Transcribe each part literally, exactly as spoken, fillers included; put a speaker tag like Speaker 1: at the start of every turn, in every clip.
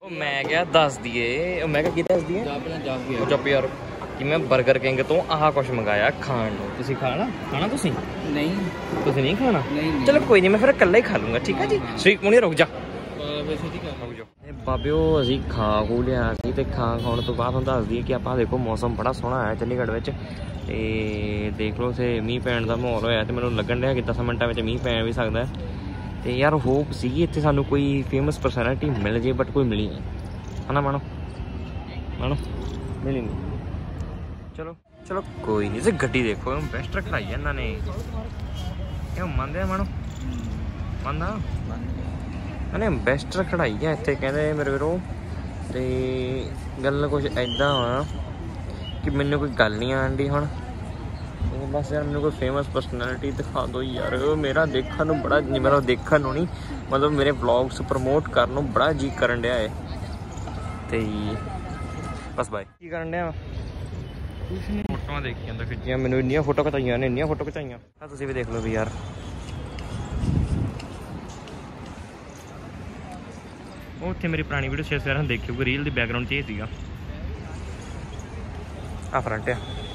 Speaker 1: मैं क्या दस दिए मैं क्या दस दिए चुप यार कि मैं बर्गर किंग तो आह कुछ मंगाया खाण ਨੂੰ ਤੁਸੀਂ ਖਾਣਾ ਖਾਣਾ ਤੁਸੀਂ
Speaker 2: नहीं
Speaker 1: ਤੁਸੀਂ नहीं खाना
Speaker 2: नहीं
Speaker 1: चलो कोई नहीं मैं फिर इकल्ला ही खा लूँगा ठीक है जी श्री मुनी रुक जा ਬਾਬਿਓ ਅਸੀਂ ਖਾ ਖੂ ਲਿਆ ਸੀ ਤੇ ਖਾ ਖਾਣ ਤੋਂ ਬਾਅਦ ਤੁਹਾਨੂੰ ਦੱਸ ਦਈਏ ਕਿ ਆਪਾਂ ਦੇਖੋ ਮੌਸਮ ਬੜਾ ਸੋਹਣਾ ਹੈ ਚੰਡੀਗੜ੍ਹ ਵਿੱਚ ਤੇ ਦੇਖ ਲਓ ਇੱਥੇ ਮੀਂਹ ਪੈਣ ਦਾ ਮਾਹੌਲ ਹੋਇਆ ਤੇ ਮੈਨੂੰ ਲੱਗਣ ਡਿਆ ਕਿ ਦਸ ਮਿੰਟਾਂ ਵਿੱਚ ਮੀਂਹ ਪੈ ਵੀ ਸਕਦਾ ਤੇ ਯਾਰ ਹੋਪ ਸੀਗੀ ਇੱਥੇ ਸਾਨੂੰ ਕੋਈ ਫੇਮਸ ਪਰਸਨੈਲਿਟੀ ਮਿਲ ਜੇ ਬਟ ਕੋਈ ਮਿਲੀ ਨਹੀਂ ਹਨਾ ਮਾਣੋ ਮਾਣੋ ਮਿਲੀ ਨਹੀਂ ਚਲੋ ਚਲੋ ਕੋਈ ਨਹੀਂ ਤੇ ਗੱਡੀ ਦੇਖੋ ਬੈਸਟ ਖੜਾਈ ਇਹਨਾਂ ਨੇ ਕਿਉਂ ਮੰਨਦੇ ਆ ਮਾਣੋ ਮੰਨਦਾ ਇਹਨੇ ਬੈਸਟਰ ਖੜਾਈ ਆ ਇੱਥੇ ਕਹਿੰਦੇ ਮੇਰੇ ਵੀਰੋ ਤੇ ਗੱਲ ਕੁਛ ਇੱਦਾਂ ਵਾ ਕਿ ਮੈਨੂੰ ਕੋਈ ਗੱਲ ਨਹੀਂ ਆਉਣ ਡਈ ਹੁਣ ਬਸ ਯਾਰ ਮੈਨੂੰ ਕੋਈ ਫੇਮਸ ਪਰਸਨੈਲਿਟੀ ਦਿਖਾ ਦਿਓ ਯਾਰ ਮੇਰਾ ਦੇਖਣ ਨੂੰ ਬੜਾ ਮੇਰਾ ਦੇਖਣ ਨੂੰ ਨਹੀਂ ਮਤਲਬ ਮੇਰੇ ਵਲੌਗਸ ਪ੍ਰਮੋਟ ਕਰਨ ਨੂੰ ਬੜਾ ਜੀ ਕਰਨ ਡਿਆ ਹੈ ਤੇ ਬਸ ਬਾਈ ਕੀ ਕਰਨ ਡਿਆ ਫੋਟੋਆਂ ਦੇਖੀ ਜਾਂਦਾ ਖਿੱਚੀਆਂ ਮੈਨੂੰ ਇੰਨੀਆਂ ਫੋਟੋ ਖਿਚਾਈਆਂ ਨੇ ਇੰਨੀਆਂ ਫੋਟੋ ਖਿਚਾਈਆਂ ਆ ਤੁਸੀਂ ਵੀ ਦੇਖ ਲਓ ਵੀ ਯਾਰ ਉਹ ਉੱਥੇ ਮੇਰੀ ਪੁਰਾਣੀ ਵੀਡੀਓ ਸ਼ੇਅਰ ਕਰਾਂ ਦੇਖਿਓ ਰੀਲ ਦੀ ਬੈਕਗਰਾਉਂਡ 'ਚ ਇਹ ਸੀਗਾ ਆ ਫਰੰਟ ਆ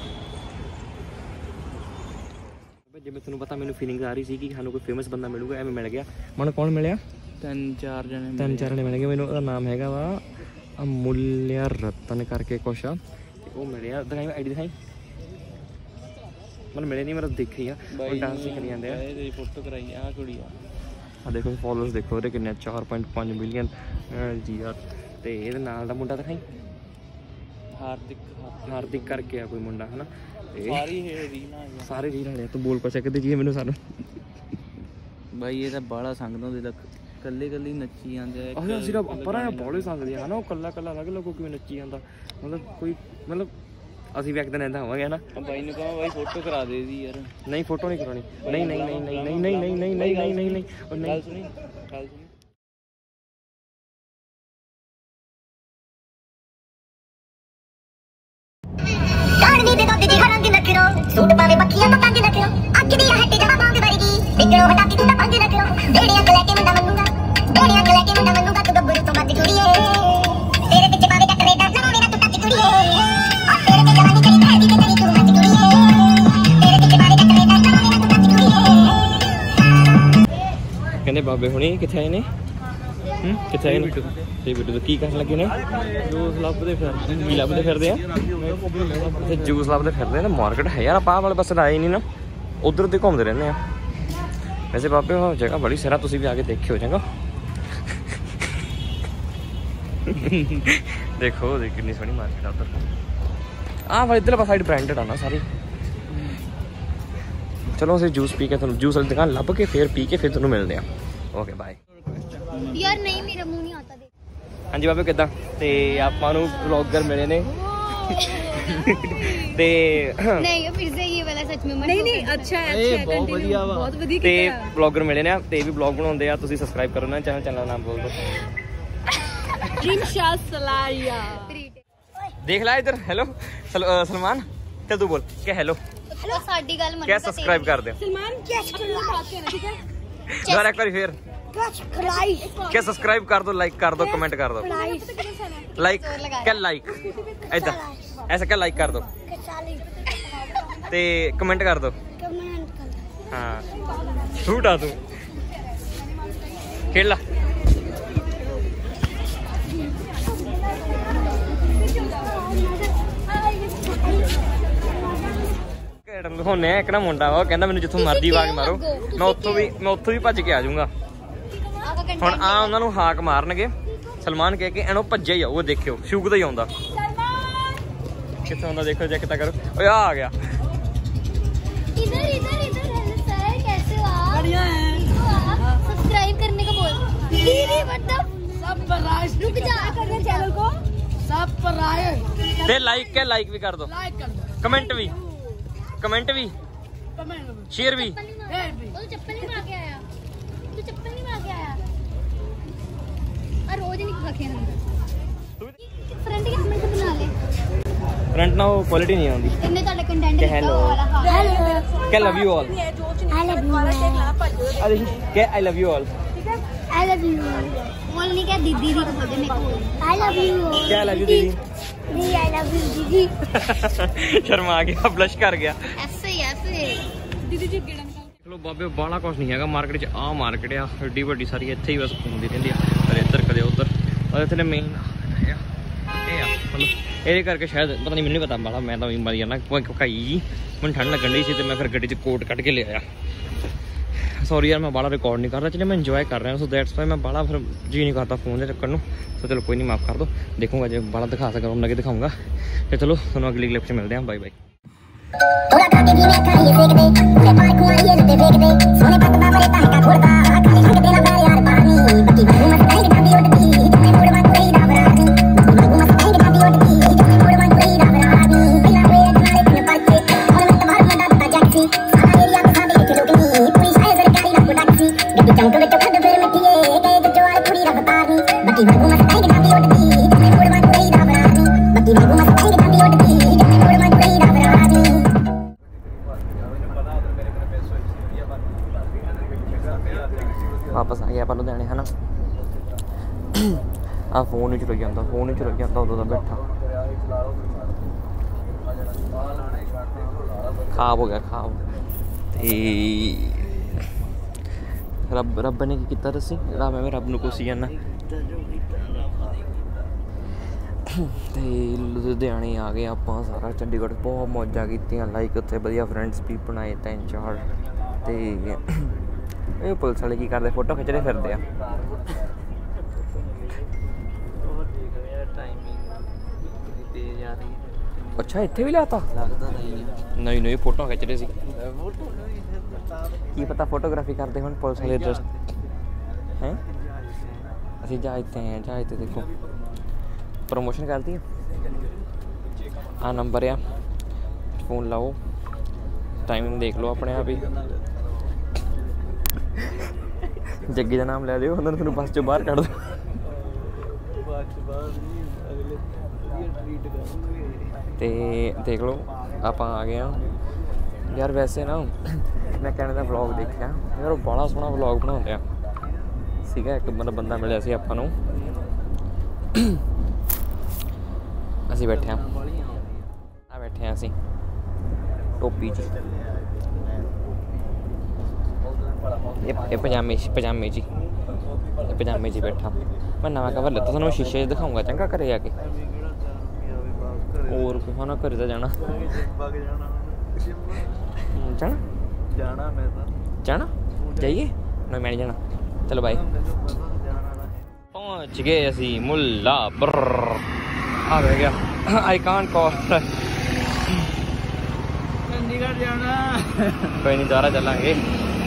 Speaker 1: ਜਿਵੇਂ ਤੁਹਾਨੂੰ ਪਤਾ ਮੈਨੂੰ ਫੀਲਿੰਗ ਆ ਰਹੀ ਸੀ ਕਿ ਸਾਨੂੰ ਕੋਈ ਫੇਮਸ ਬੰਦਾ ਮਿਲੂਗਾ ਐਵੇਂ ਮਿਲ ਗਿਆ ਮੈਨੂੰ ਕੌਣ ਮਿਲਿਆ
Speaker 2: ਤਿੰਨ ਚਾਰ ਜਣੇ
Speaker 1: ਤਿੰਨ ਚਾਰ ਜਣੇ ਮਿਲ ਗਏ ਮੈਨੂੰ ਉਹਦਾ ਨਾਮ ਹੈਗਾ ਵਾ ਅਮੁੱਲਿਆ ਰਤਨ ਕਰਕੇ ਕੁਛ ਆ ਤੇ ਉਹ ਮਿਲਿਆ ਦਿਖਾਈ ਆਈ ਡੀ ਦਿਖਾਈ ਮੈਨੂੰ ਮਿਲੇ ਨਹੀਂ ਮੇਰਾ ਦੇਖੀ ਆ ਉਹ ਡਾਂਸ ਕਰੀ ਜਾਂਦੇ ਆ
Speaker 2: ਤੇਰੀ ਫੋਟੋ ਕਰਾਈ ਆ ਕੁੜੀ ਆ
Speaker 1: ਆ ਦੇਖੋ ਫੋਲੋਅਰਸ ਦੇਖੋ ਉਹਦੇ ਕਿੰਨੇ ਚਾਰ ਪੁਆਇੰਟ ਪੰਜ ਮਿਲੀਅਨ ਜੀ ਯਾਰ ਤੇ ਇਹਦੇ ਨਾਲ ਦਾ ਮੁੰਡਾ ਦਿਖਾਈ
Speaker 2: ਹਾਰਦਿਕ
Speaker 1: ਹਾਰਦਿਕ ਕਰਕੇ ਆ ਕੋਈ ਮੁੰਡਾ ਹਨਾ
Speaker 2: ਸਾਰੀ ਰੀਲਾਂ
Speaker 1: ਸਾਰੇ ਰੀਲ ਵਾਲੇ ਤੂੰ ਬੋਲ ਕੁਛ ਕਿਤੇ ਜੀ ਮੈਨੂੰ ਸਾਨੂੰ
Speaker 2: ਬਾਈ ਇਹ ਤਾਂ ਬਾਲਾ ਸੰਗਦਾ ਉਹਦੇ ਤੱਕ ਕੱਲੇ ਕੱਲੇ ਨੱਚੀ ਜਾਂਦੇ ਆ
Speaker 1: ਅਸੀਂ ਅਸੀਂ ਪਰਾਂ ਬੋਲੇ ਸੰਗਦੇ ਆ ਹਨਾ ਉਹ ਕੱਲਾ ਕੱਲਾ ਅਲੱਗ ਅਲੱਗ ਕਿਵੇਂ ਨੱਚੀ ਜਾਂਦਾ ਮਤਲਬ ਕੋਈ ਮਤਲਬ ਅਸੀਂ ਵੀ ਇੱਕ ਦਿਨ ਏਦਾਂ ਹੋਵਾਂਗੇ ਹਨਾ
Speaker 2: ਬਾਈ ਨੂੰ ਕਹਾਂ ਬਾਈ ਫੋਟੋ ਕਰਾ ਦੇ ਦੀ ਯਾਰ
Speaker 1: ਨਹੀਂ ਫੋਟੋ ਨਹੀਂ ਕਰਾਉਣੀ ਨਹੀਂ ਨਹੀਂ ਨਹੀਂ ਨਹੀਂ ਨਹੀਂ ਨਹੀਂ ਨਹੀਂ ਨਹੀਂ ਨਹੀਂ ਨਹੀਂ ਨਹੀਂ ਉਹ ਨਹੀਂ
Speaker 2: ਗੱਲ ਸੁਣੀ ਗੱਲ ਸੁਣੀ
Speaker 3: ਕਾਰਨੀ ਦੇ ਦੁੱਧ ਦੀ ਹਰੰਗ ਨਖਰੋ ਸੂਟ ਪਾਵੇ ਬੱਖੀਆਂ ਤੋਂ ਤੰਗ ਨਖਰੋ ਅੱਖ ਦੀ ਹੱਟੀ ਜਮਾ ਬਾਂਗ ਵਰਗੀ ਵਿਕਰੋ ਹਟਾ ਕੇ ਤੂੰ ਤਾਂ ਪੰਜ ਨਖਰੋ ਢੇੜੀਆਂ ਕਲੇ ਕੇ ਮੁੰਡਾ ਮੰਨੂਗਾ ਢੇੜੀਆਂ ਕਲੇ ਕੇ ਮੁੰਡਾ ਮੰਨੂਗਾ ਤੂੰ ਗੱਭਰੂ ਤੋਂ ਮੱਝ ਕੁੜੀਏ ਤੇਰੇ ਪਿੱਛੇ ਪਾਵੇ ਟੱਕਰੇ ਦਾ ਨਾ ਮੇਰਾ ਤੂੰ ਟੱਚ ਕੁੜੀਏ ਆ ਤੇਰੇ ਤੇ ਜਵਾਨੀ ਕਰੀ ਭੈਦੀ ਤੇ ਕਰੀ ਤੂੰ ਮੱਝ ਕੁੜੀਏ ਤੇਰੇ ਪਿੱਛੇ ਪਾਵੇ ਟੱਕਰੇ ਦਾ ਨਾ ਮੇਰਾ ਤੂੰ ਟੱਚ ਕੁੜੀਏ
Speaker 1: ਕਹਿੰਦੇ ਬਾਬੇ ਹੁਣੀ ਕਿੱਥੇ ਆਏ ਨੇ ਹੂੰ ਕਿੱਥੇ ਆਏ ਨੇ ਤੇ ਵੀਡੀਓ ਕੀ ਕਰਨ ਲੱਗੇ ਨੇ
Speaker 2: ਜੂਸ ਲੱਭਦੇ ਫਿਰਦੇ
Speaker 1: ਕੀ ਲੱਭਦੇ ਫਿਰਦੇ ਆ ਤੇ ਜੂਸ ਲੱਭਦੇ ਫਿਰਦੇ ਨੇ ਮਾਰਕੀਟ ਹੈ ਯਾਰ ਆਪਾਂ ਵਾਲੇ ਪਾਸੇ ਆਏ ਨਹੀਂ ਨਾ ਉਧਰ ਤੇ ਘੁੰਮਦੇ ਰਹਿੰਦੇ ਆ ਵੈਸੇ ਬਾਬੇ ਉਹ ਜਗ੍ਹਾ ਬੜੀ ਸਿਰਾ ਤੁਸੀਂ ਵੀ ਆ ਕੇ ਦੇਖਿਓ ਚੰਗਾ ਦੇਖੋ ਦੇਖ ਕਿੰਨੀ ਸੋਹਣੀ ਮਾਰਕੀਟ ਆ ਉਧਰ ਆਹ ਵਾਲੀ ਇੱਧਰ ਸਾਈਡ ਬ੍ਰਾਂਡਡ ਆ ਨਾ ਸਾਰੀ ਚਲੋ ਅਸੀਂ ਜੂਸ ਪੀ ਕੇ ਤੁਹਾਨੂੰ ਜੂਸ ਵਾਲੀ ਦੁਕਾਨ ਲੱਭ ਕੇ ਫਿਰ ਪੀ ਕੇ ਫਿਰ ਤੁਹਾਨੂੰ ਮਿਲਦੇ ਆ ਓਕੇ ਬਾਏ
Speaker 3: ਯਾਰ ਨਹੀਂ ਮੇਰਾ ਮੂੰਹ ਨਹੀਂ ਆਤਾ ਦੇ
Speaker 1: ਹਾਂਜੀ ਬਾਬੇ ਕਿੱਦਾਂ ਤੇ ਆਪਾਂ ਨੂੰ ਵਲੌਗਰ ਮਿਲੇ ਨੇ ਤੇ
Speaker 3: ਨਹੀਂ ਫਿਰ ਸੇ ਇਹ ਵਾਲਾ ਸੱਚ ਮੇਂ ਨਹੀਂ ਨਹੀਂ ਅੱਛਾ ਹੈ ਅੱਛਾ ਹੈ
Speaker 2: ਬਹੁਤ ਵਧੀਆ ਵਾ
Speaker 3: ਬਹੁਤ ਵਧੀਆ
Speaker 1: ਤੇ ਵਲੌਗਰ ਮਿਲੇ ਨੇ ਤੇ ਵੀ ਵਲੌਗ ਬਣਾਉਂਦੇ ਆ ਤੁਸੀਂ ਸਬਸਕ੍ਰਾਈਬ ਕਰੋ ਨਾ ਚੈਨਲ ਚੈਨਲ ਦਾ ਨਾਮ ਬੋਲ ਦਿਓ
Speaker 3: ਜਿਨਸ਼ਾ ਸਲਾਰੀਆ
Speaker 1: ਦੇਖ ਲੈ ਇਧਰ ਹੈਲੋ ਸਲਮਾਨ ਚੱਲ ਤੂੰ ਬੋਲ ਕਿ ਹੈਲੋ
Speaker 3: ਹੈਲੋ ਸਾਡੀ ਗੱਲ ਮੰਨ
Speaker 1: ਕਿਆ ਸਬਸਕ੍ਰਾਈਬ ਕਰ ਦਿਓ
Speaker 3: ਸਲਮਾਨ ਕੀ ਸਬਸਕ੍ਰਾਈਬ ਠੀਕ ਹੈ
Speaker 1: ਦੁਬਾਰਾ ਇੱਕ ਵਾਰੀ ਫੇਰ
Speaker 3: ਸਬਸਕ੍ਰਾਈਬ
Speaker 1: ਕਿ ਸਬਸਕ੍ਰਾਈਬ ਕਰ ਦੋ ਲਾਈਕ ਕਰ ਦੋ ਕमेंट कर दो लाइक क्या लाइक ऐसा ऐसा क्या लाइक कर दो ते कमेंट कर दो हाँ झूठा तू खेल ला दिखाने एक ना मुंडा वा कहना मैनू जिथों मर्जी आवाज मारो मैं उत्थों भी मैं उत्थों भी भज के आ जाऊंगा ਹੁਣ ਆ ਉਹਨਾਂ ਨੂੰ ਹਾਕ ਮਾਰਨਗੇ ਸਲਮਾਨ ਕਹਿ ਕੇ ਇਹਨੂੰ ਭੱਜਿਆ ਹੀ ਆਊਗਾ ਦੇਖਿਓ ਸ਼ੂਕਦਾ ਹੀ ਆਉਂਦਾ ਕਿੱਥੇ ਆਉਂਦਾ ਦੇਖੋ ਚੈੱਕ ਤਾਂ ਕਰੋ ਓਏ ਆ ਆ ਗਿਆ
Speaker 3: इधर इधर इधर सर कैसे हो आप बढ़िया है सब्सक्राइब करने का बोल दीदी मतलब सब पर रुक जा करने चैनल को सब पर आए
Speaker 1: ਤੇ ਲਾਈਕ ਕੇ ਲਾਈਕ ਵੀ ਕਰ ਦੋ
Speaker 3: लाइक कर दो
Speaker 1: ਕਮੈਂਟ ਵੀ ਕਮੈਂਟ ਵੀ
Speaker 3: कमेंट
Speaker 1: शेयर भी
Speaker 3: वो चप्पल नहीं मार के आया तू चप्पल नहीं मार के आया और रोज नहीं खा के फ्रेंड के कमेंट बना ले
Speaker 1: फ्रंट ना वो क्वालिटी नहीं आती
Speaker 3: इन्ने ਤੁਹਾਡਾ ਕੰਟੈਂਟ
Speaker 1: ਕਿ ਹੈਲੋ ਕਿ love you all
Speaker 3: I love you
Speaker 1: ਅਰੇ ਕਿ ਆਈ ਲਵ ਯੂ ਆਲ
Speaker 3: ठीक है आई लव यू बोल नहीं क्या दीदी दीदी बोल दे मेरे को आई लव यू
Speaker 1: क्या लव यू दीदी
Speaker 3: दीदी आई लव यू दीदी
Speaker 1: शर्मा गया ब्लश कर गया
Speaker 3: ऐसे ही ऐसे दीदी जी गेड़ा
Speaker 1: चलो बाबे बाला कुछ नहीं है मार्केट च आ मार्केट आ एड्डी वड्डी सारी इत्थे ही बस घूमदी रहंदी है कदे इधर कदे उधर और इत्थे मेन मतलब ये करके शायद पता नहीं मैंने पता बाला मैं तो मरी जाना कई जी मैं ठंड लगन दी सी तो मैं फिर गड्डी च कोट कट के ले आया सॉरी यार मैं बाला रिकॉर्ड नहीं कर रहा चलिए मैं इंजॉय कर रहा हूँ सो दैट्स वाई मैं बाला फिर जी नहीं करता फोन के चक्कर तो चलो कोई नहीं माफ़ कर दो देखूंगा जो बाला दिखा सका उन्हें के दिखाऊंगा तो चलो सुनो अगली क्लिप से मिलते हैं बाय बाय
Speaker 3: थोड़ा खा के भी मैं खाइए फेंक दे पूरे पार कुआरिए लते फेंक दे सोने पत बाबरे ताह का खोड़ता खाली रंग देना मैं यार पानी बकी बाबू मत आई डाबी उठती तुम्हें मोड़ मा कोई डाबरानी बकी बाबू मत आई डाबी उठती तुम्हें मोड़ मा कोई डाबरानी बिना वे तुम्हारे दिन परचे और मैं तुम्हार में डाबता जैक्सी सारा एरिया में सादे लिख लोगनी पूरी शायद सरकारी रख टैक्सी गड्डी चंक विच खड फिर मिट्टिए कहे तो जोर पूरी रफ्तारनी बकी बाबू मत आई डाबी उठती तुम्हें मोड़ मा कोई डाबरानी बकी बाबू मत आई डाबी उठती तुम्हें मोड़ मा कोई डाबरानी
Speaker 1: वापस आ गया पर लुधियाने है ना आ फोन ही चुक जाता फोन ही चुक जाता उदों का बैठा खाब हो गया खाब रब रब ने की किया दसी जरा मैं रब न कोसी जाना लुधियाने आ गए आप सारा चंडीगढ़ बहुत मौजा की लाइक उत्थे वधिया फ्रेंड्स भी बनाए तीन चार तो ये पुलिस वाले की करते फोटो खिंचते फिरते हैं अच्छा इत्थे भी लाता नहीं नहीं फोटो खिंच रहे सी की पता फोटोग्राफी करते हुन पुलिस वाले जस्ट हैं असि जाते हैं जाते देखो प्रमोशन करती है हाँ नंबर है फोन लाओ टाइमिंग देख लो अपने आप ही जग्गी का नाम ले लियो उन्होंने फिर बस चो बाहर कढ़ दो ते देख लो आप आ गए हैं यार वैसे ना मैं कहने का व्लॉग देखा यार वो बड़ा सोहना व्लॉग बनाते सीगा एक मतलब बंदा मिले सी आपां नूं असीं बैठे हाँ आ बैठे हैं असीं टोपी च ये पजामे पजामे जी पजामे जी बैठा मैं नवा कवर लेता थोड़ा शीशे दिखाऊंगा चंगा घरे जाके और है ना घरे तो जाना जाना
Speaker 2: जाना मैं
Speaker 1: जाना जाइए नहीं मैं नहीं जाना चलो भाई पहुंच गए असी मुल्ला ब्रर आ गया आई कांट कॉल
Speaker 2: चंडीगढ़ जाना
Speaker 1: कोई नहीं दोबारा चलांगे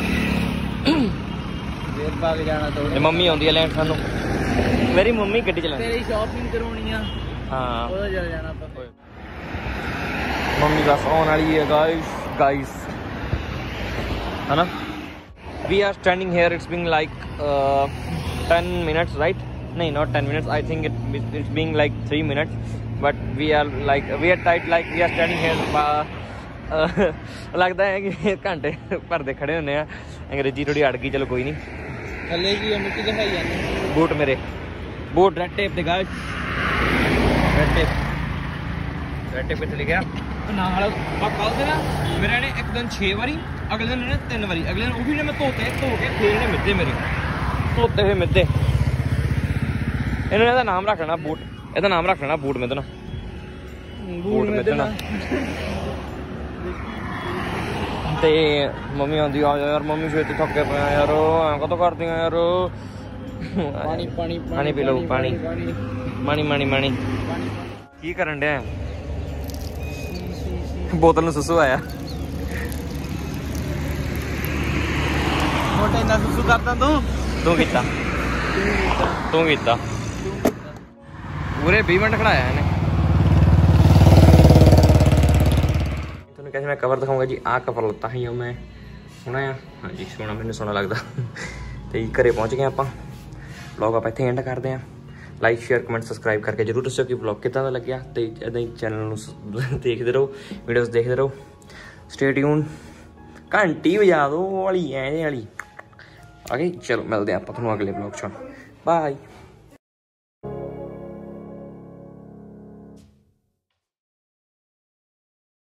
Speaker 2: देर भाग जाना तो
Speaker 1: मम्मी आउंदी है लैंड सानू मेरी मम्मी गड्डी चलांदी
Speaker 2: तेरी शॉपिंग करवानी है
Speaker 1: हाँ
Speaker 2: ओदा चल जाना ਆਪਾਂ
Speaker 1: मम्मी बस आने वाली है गाइस गाइस है ना we are standing here it's being like ten minutes right नहीं not ten minutes I think it it's being like three minutes but we are like we are tight like we are standing here लगता है कि घंटे भर दे खड़े होने अंग्रेजी थोड़ी अड़ गई चलो कोई नहीं
Speaker 2: थल्ले की मिट्टी दिखाई जाने
Speaker 1: बूट मेरे बूट रेड टेप दे guys red tape red tape कितने गया नाल कल से ना मेरे ने एक दिन छे बारी अगले दिन ने तीन बारी अगले दिन उही ने मैं धोते धो के फिर ने मिद्दे मेरे धोते हुए मिद्दे इन्होंने नाम रख लेना बूट ਇਹਦਾ ਨਾਮ ਰੱਖ ਲੈਣਾ ਬੂਟ ਮਿੱਧਣਾ ਬੂਟ ਮਿੱਧਣਾ ਤੇ ਮੰਮੀ ਆਉਂਦੀ ਆ ਯਾਰ ਮੰਮੀ ਛੇਤੀ ਥੱਕੇ ਪਏ ਆ ਯਾਰ ਐਂ ਕਦੋਂ ਕਰਦੀਆਂ ਯਾਰ
Speaker 2: ਪਾਣੀ ਪਾਣੀ
Speaker 1: ਪਾਣੀ ਪੀ ਲਓ ਪਾਣੀ ਪਾਣੀ ਪਾਣੀ ਪਾਣੀ ਕੀ ਕਰਨ ਡਿਆ ਬੋਤਲ ਨੂੰ ਸੁਸੂ ਆਇਆ
Speaker 2: ਮੋਟੇ ਨਾਲ ਸੁਸੂ ਕਰਦਾ ਤੂੰ
Speaker 1: ਤੂੰ ਕੀਤਾ ਤੂੰ ਕੀਤਾ पूरे बीस मिनट खड़ाया है तो कैसे मैं कवर दिखाऊंगा जी आ कवर लता है मैं सोना है हाँ जी सोना मैंने सोना लगता तो घरे पहुँच गए आप ब्लॉग आप इतने एंड करते हैं लाइक शेयर कमेंट सबसक्राइब करके जरूर दसो कि ब्लॉग कितना लग्या तो इदा ही चैनल देखते रहो वीडियोस देखते रहो स्टे ट्यून घंटी बजा दो वाली ऐ वाली ਆ ਗਈ। ਚਲੋ ਮਿਲਦੇ ਆਪਾਂ ਤੁਹਾਨੂੰ ਅਗਲੇ ਵਲੌਗ 'ਚ। ਬਾਏ।